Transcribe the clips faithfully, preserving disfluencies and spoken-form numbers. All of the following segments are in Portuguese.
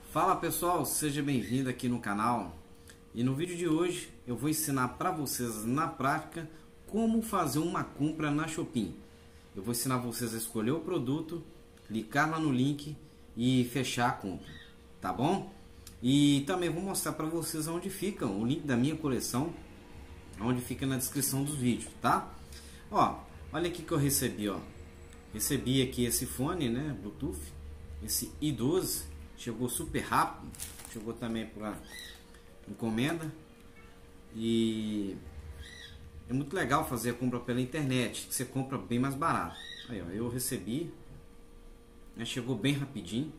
Fala pessoal, seja bem-vindo aqui no canal. E no vídeo de hoje eu vou ensinar para vocês na prática como fazer uma compra na Shopee. Eu vou ensinar vocês a escolher o produto, clicar lá no link e fechar a compra, tá bom? E também vou mostrar para vocês onde fica o link da minha coleção, onde fica na descrição dos vídeos, tá? Ó, olha aqui que eu recebi, ó. Recebi aqui esse fone, né, Bluetooth, esse i doze, chegou super rápido, chegou também por encomenda e é muito legal fazer a compra pela internet, que você compra bem mais barato. Aí, ó, eu recebi, né, chegou bem rapidinho.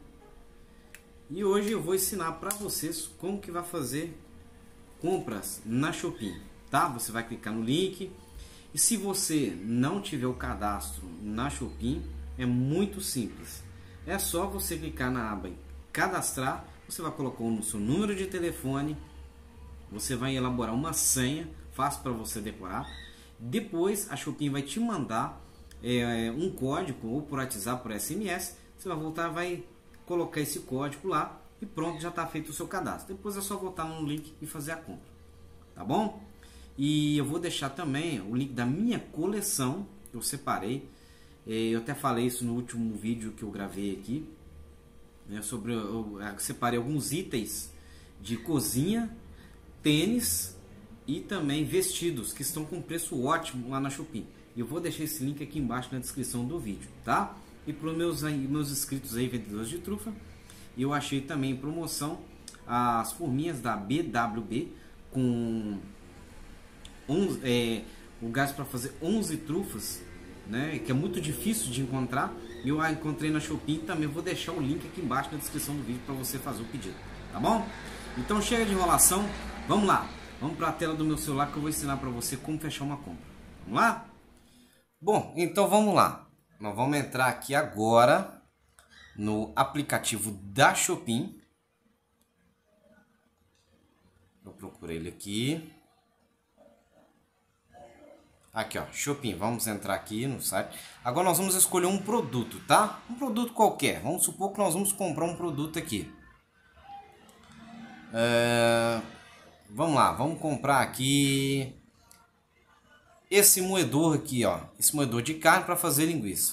E hoje eu vou ensinar para vocês como que vai fazer compras na Shopee, tá? Você vai clicar no link. E se você não tiver o cadastro na Shopee, é muito simples. É só você clicar na aba cadastrar, você vai colocar o seu número de telefone, você vai elaborar uma senha, fácil para você decorar. Depois a Shopee vai te mandar é, um código, ou por WhatsApp, por S M S. Você vai voltar, vai colocar esse código lá e pronto, já está feito o seu cadastro. Depois é só voltar no link e fazer a compra, tá bom? E eu vou deixar também o link da minha coleção que eu separei. Eu até falei isso no último vídeo que eu gravei aqui, né, sobre eu separei alguns itens de cozinha, tênis e também vestidos que estão com preço ótimo lá na Shopee. Eu vou deixar esse link aqui embaixo na descrição do vídeo, tá? E para os meus, meus inscritos aí, vendedores de trufa, eu achei também em promoção as forminhas da B W B com onze, é, lugares para fazer onze trufas, né, que é muito difícil de encontrar. Eu a encontrei na Shopee, também vou deixar o link aqui embaixo na descrição do vídeo para você fazer o pedido, tá bom? Então chega de enrolação, vamos lá, vamos para a tela do meu celular que eu vou ensinar para você como fechar uma compra. Vamos lá? Bom, então vamos lá. Nós vamos entrar aqui agora no aplicativo da Shopee. Eu procurei ele aqui. Aqui, ó, Shopee. Vamos entrar aqui no site. Agora nós vamos escolher um produto, tá? Um produto qualquer. Vamos supor que nós vamos comprar um produto aqui. É... Vamos lá, vamos comprar aqui esse moedor aqui, ó. Esse moedor de carne para fazer linguiça.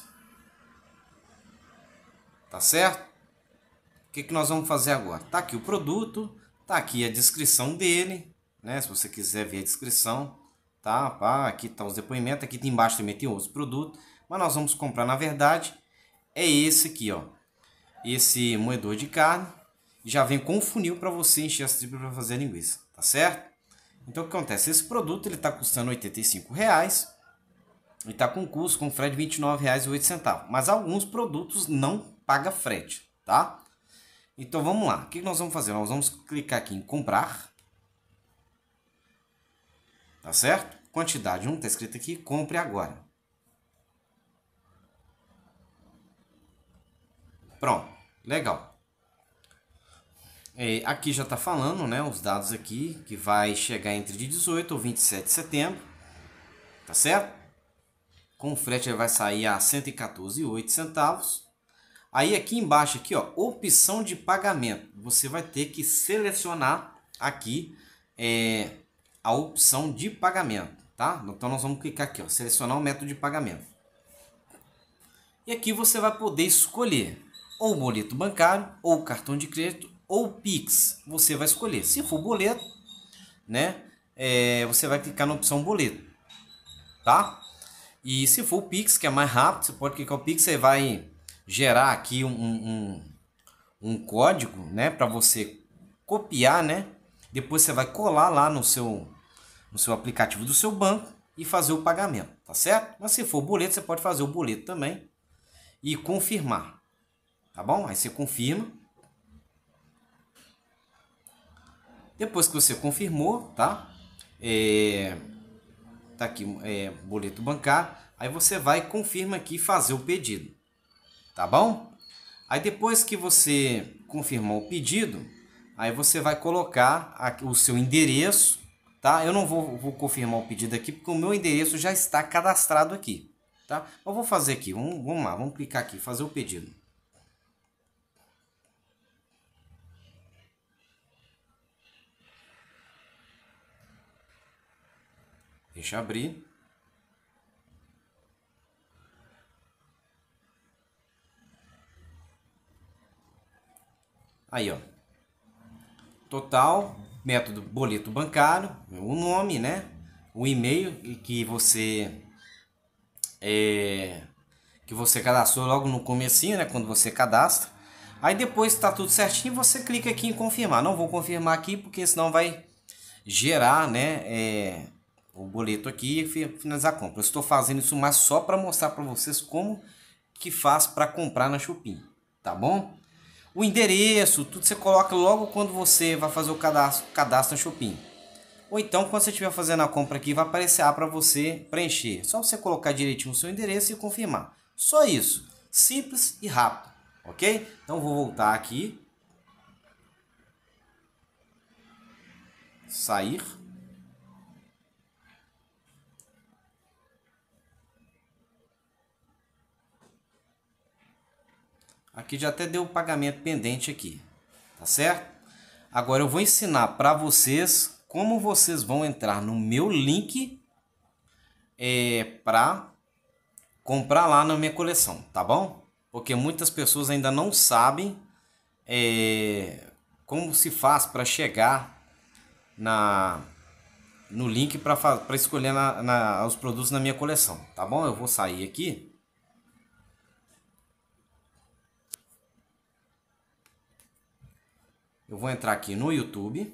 Tá certo? O que que nós vamos fazer agora? Tá aqui o produto, tá aqui a descrição dele, né? Se você quiser ver a descrição. Tá, pá, aqui tá os depoimentos, aqui embaixo também tem outros produtos, mas nós vamos comprar, na verdade, é esse aqui, ó, esse moedor de carne, já vem com funil para você encher as tripas para fazer a linguiça, tá certo? Então o que acontece? Esse produto ele tá custando oitenta e cinco reais e tá com custo com frete de vinte e nove reais e oito centavos, mas alguns produtos não paga frete, tá? Então vamos lá, o que nós vamos fazer? Nós vamos clicar aqui em comprar. Tá certo? Quantidade um, está escrito aqui, compre agora. Pronto, legal. É, aqui já está falando, né, os dados aqui, que vai chegar entre dezoito ou vinte e sete de setembro. Tá certo? Com o frete ele vai sair a cento e quatorze reais e oito centavos. Aí aqui embaixo, aqui, ó, opção de pagamento. Você vai ter que selecionar aqui é, a opção de pagamento, tá? Então nós vamos clicar aqui, ó, selecionar o método de pagamento. E aqui você vai poder escolher ou boleto bancário, ou cartão de crédito, ou Pix. Você vai escolher. Se for boleto, né, é, você vai clicar na opção boleto, tá? E se for o Pix, que é mais rápido, você pode clicar o Pix, você vai gerar aqui um, um, um código, né, para você copiar, né? Depois você vai colar lá no seu no seu aplicativo do seu banco e fazer o pagamento, tá certo? Mas se for boleto, você pode fazer o boleto também e confirmar, tá bom? Aí você confirma. Depois que você confirmou, tá? É, tá aqui, é, boleto bancário. Aí você vai e confirma aqui fazer o pedido, tá bom? Aí depois que você confirmou o pedido, aí você vai colocar aqui o seu endereço. Tá? Eu não vou, vou confirmar o pedido aqui, porque o meu endereço já está cadastrado aqui. Tá? Eu vou fazer aqui, vamos, vamos lá, vamos clicar aqui, fazer o pedido. Deixa eu abrir. Aí, ó. Total, método boleto bancário, o nome, né? O e-mail que você é, que você cadastrou logo no comecinho, né? Quando você cadastra. Aí depois está tudo certinho, você clica aqui em confirmar. Não vou confirmar aqui porque senão vai gerar, né? É, o boleto aqui e finalizar a compra. Eu estou fazendo isso mais só para mostrar para vocês como que faz para comprar na Shopee, tá bom? O endereço, tudo você coloca logo quando você vai fazer o cadastro, cadastro na Shopee. Ou então, quando você estiver fazendo a compra aqui, vai aparecer para você preencher. Só você colocar direitinho o seu endereço e confirmar. Só isso. Simples e rápido, ok? Então, vou voltar aqui. Sair. Aqui já até deu o pagamento pendente aqui, tá certo? Agora eu vou ensinar para vocês como vocês vão entrar no meu link é, para comprar lá na minha coleção, tá bom? Porque muitas pessoas ainda não sabem é, como se faz para chegar na, no link para escolher na, na, os produtos na minha coleção, tá bom? Eu vou sair aqui. Eu vou entrar aqui no YouTube.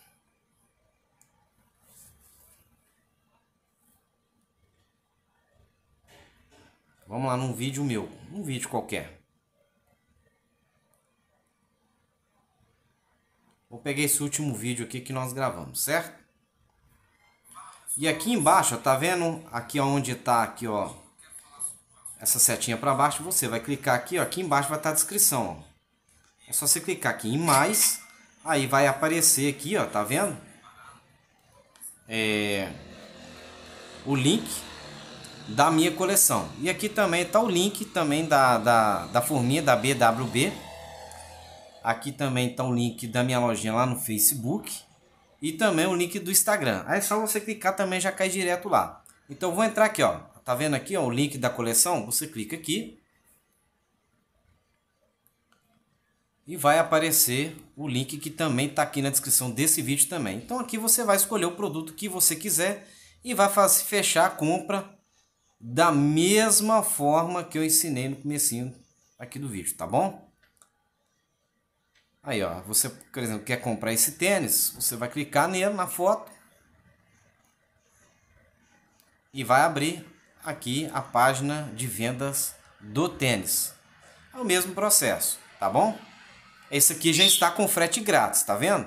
Vamos lá num vídeo meu, um vídeo qualquer. Vou pegar esse último vídeo aqui que nós gravamos, certo? E aqui embaixo, ó, tá vendo? Aqui onde tá aqui, ó, essa setinha para baixo, você vai clicar aqui, ó, aqui embaixo vai estar a descrição, ó. É só você clicar aqui em mais, aí vai aparecer aqui, ó, tá vendo? É o link da minha coleção. E aqui também tá o link também da, da, da forminha da B W B. Aqui também tá o link da minha lojinha lá no Facebook. E também o link do Instagram. Aí é só você clicar também, já cai direto lá. Então eu vou entrar aqui, ó. Tá vendo aqui, ó, o link da coleção? Você clica aqui. E vai aparecer o link que também está aqui na descrição desse vídeo também. Então aqui você vai escolher o produto que você quiser e vai fazer, fechar a compra da mesma forma que eu ensinei no comecinho aqui do vídeo, tá bom? Aí, ó, você, por exemplo, quer comprar esse tênis, você vai clicar nele na foto e vai abrir aqui a página de vendas do tênis. É o mesmo processo, tá bom? Esse aqui já está com frete grátis, tá vendo?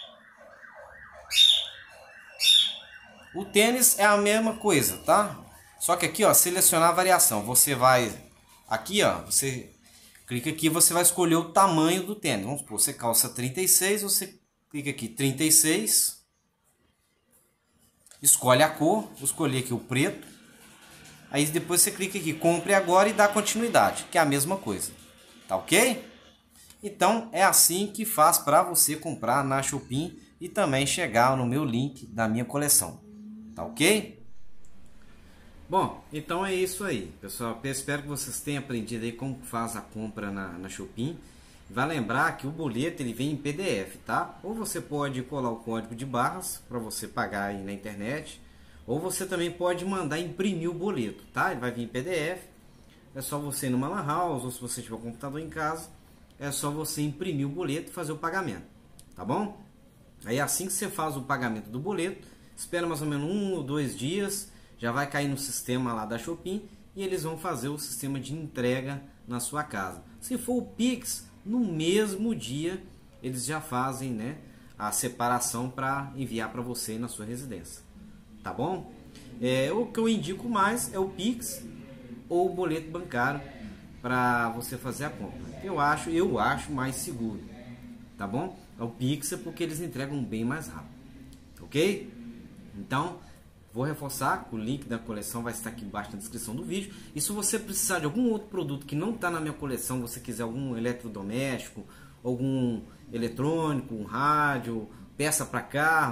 O tênis é a mesma coisa, tá? Só que aqui, ó, selecionar a variação. Você vai aqui, ó, você clica aqui, você vai escolher o tamanho do tênis. Vamos supor, você calça trinta e seis, você clica aqui trinta e seis. Escolhe a cor, vou escolher aqui o preto. Aí depois você clica aqui, compre agora e dá continuidade, que é a mesma coisa. Tá ok? Então é assim que faz para você comprar na Shopee e também chegar no meu link da minha coleção. Tá ok? Bom, então é isso aí, pessoal. Eu espero que vocês tenham aprendido aí como faz a compra na, na Shopee. Vai lembrar que o boleto ele vem em P D F, tá? Ou você pode colar o código de barras para você pagar aí na internet, ou você também pode mandar imprimir o boleto, tá? Ele vai vir em P D F. É só você ir numa lan house ou se você tiver um computador em casa, é só você imprimir o boleto e fazer o pagamento, tá bom? Aí assim que você faz o pagamento do boleto, espera mais ou menos um ou dois dias, já vai cair no sistema lá da Shopee e eles vão fazer o sistema de entrega na sua casa. Se for o Pix, no mesmo dia eles já fazem, né, a separação para enviar para você na sua residência, tá bom? É, o que eu indico mais é o Pix ou o boleto bancário para você fazer a compra. Eu acho, eu acho mais seguro, tá bom? É o Pix é porque eles entregam bem mais rápido, ok? Então, vou reforçar que o link da coleção vai estar aqui embaixo na descrição do vídeo. E se você precisar de algum outro produto que não está na minha coleção, você quiser algum eletrodoméstico, algum eletrônico, um rádio, peça para carro,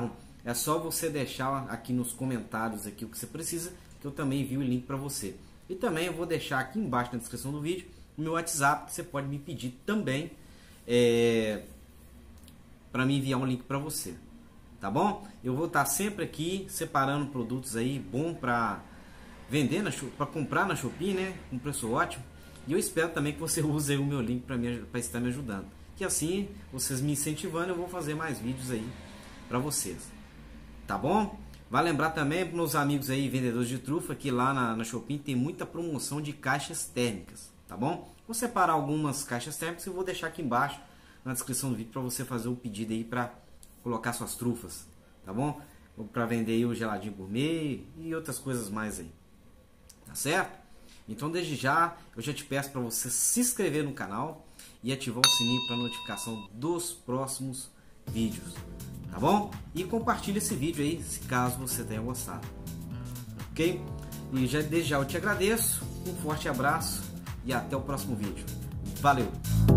é só você deixar aqui nos comentários aqui o que você precisa, que eu também envio o link para você. E também eu vou deixar aqui embaixo na descrição do vídeo o meu WhatsApp, que você pode me pedir também é, para me enviar um link para você, tá bom? Eu vou estar sempre aqui separando produtos aí bom para vender, para comprar na Shopee, né? Com preço ótimo. E eu espero também que você use aí o meu link para estar me ajudando. Que assim, vocês me incentivando, eu vou fazer mais vídeos aí para vocês. Tá bom? Vai lembrar também para meus amigos aí, vendedores de trufa, que lá na, na Shopee tem muita promoção de caixas térmicas. Tá bom? Vou separar algumas caixas térmicas e vou deixar aqui embaixo na descrição do vídeo para você fazer o pedido aí para colocar suas trufas. Tá bom? Para vender aí o geladinho gourmet e outras coisas mais aí. Tá certo? Então desde já eu já te peço para você se inscrever no canal e ativar o sininho para notificação dos próximos vídeos, tá bom? E compartilhe esse vídeo aí se caso você tenha gostado, ok? E já, desde já eu te agradeço, um forte abraço e até o próximo vídeo. Valeu!